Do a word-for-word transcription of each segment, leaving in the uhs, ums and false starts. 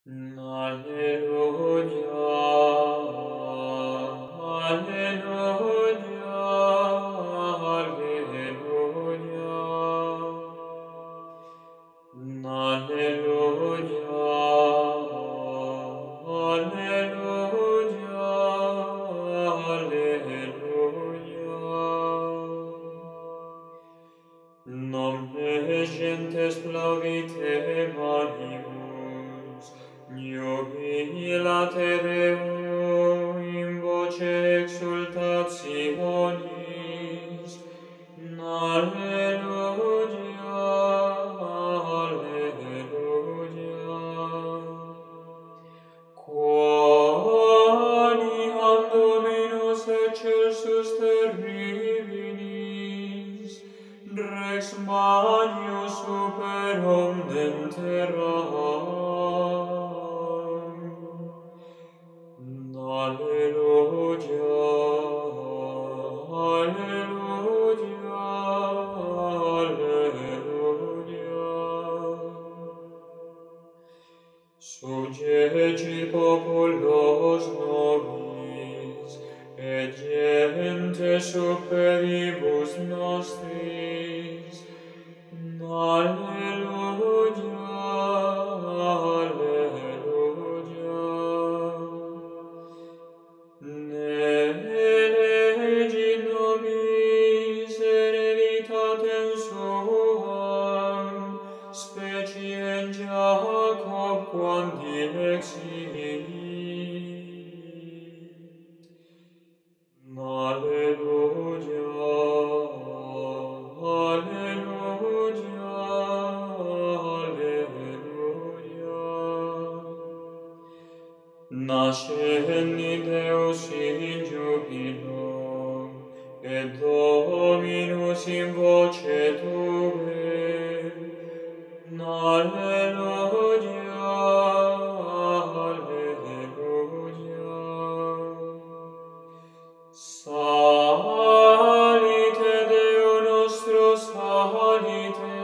Alleluia, Alleluia, Alleluia. Alleluia, Alleluia, Alleluia. Nomne gentes plaudite manibus, jubilate Deo in voce exultationis. Alleluia, Alleluia. Quoniam Dominus excelsus terribilis, Rex Magnus super omnem terram. Alleluia, Alleluia, Alleluia. Sugegit populos nobis, et gentes superibus nostris. Alleluia, Alleluia. Ne elegit nobis hereditatem suam, speciem Jacob quam dilexit. Alleluia, Alleluia, Alleluia. Nascendi Deus in jubilo, et Dominus in voce tuae. Alleluia, Alleluia. Salite Deo nostro, salite,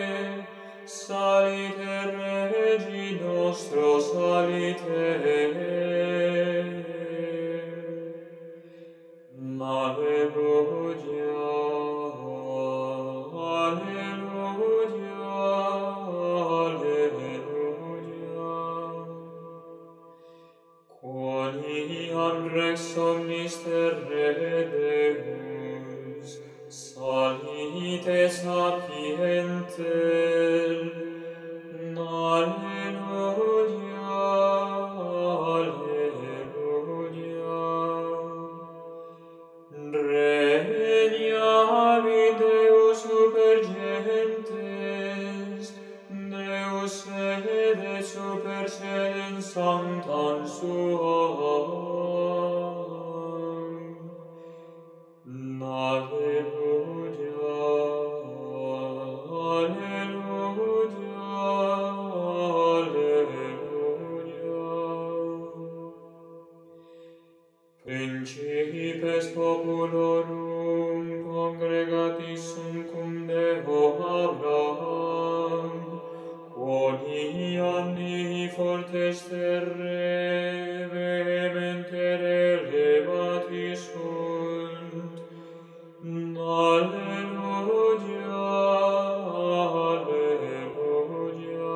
salite Regi nostro, salite. Alleluia, Alleluia, Alleluia. Quoniam Rex omnis terrae Deus, salite sapienter. Alleluia, Alleluia. Regniavit Deus super gentes, Deus sedet super sedem sanctam suam. Alleluia, Alleluia, Alleluia. Principes populorum congregatis sunt cum Deo Abraham, quoniam mihi fortes terrae vehementer elevati sunt. Alleluia, Alleluia.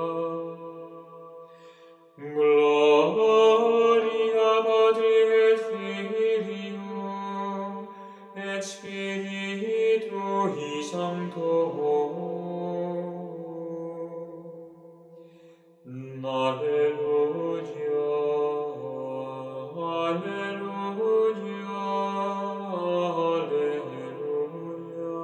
Gloria Patri et Filio, et Spiritui Sancto. Alleluia, Alleluia, Alleluia.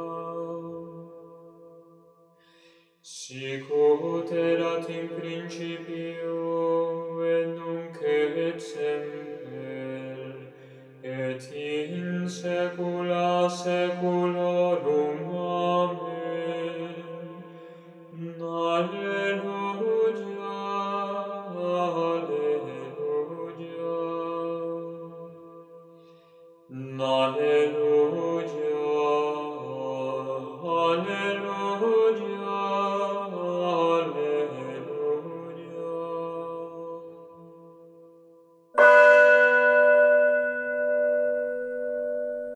Sic ut erat in principio, et nunc et semper, et in saecula saeculorum. Amen. Alleluia, Alleluia. Alleluia.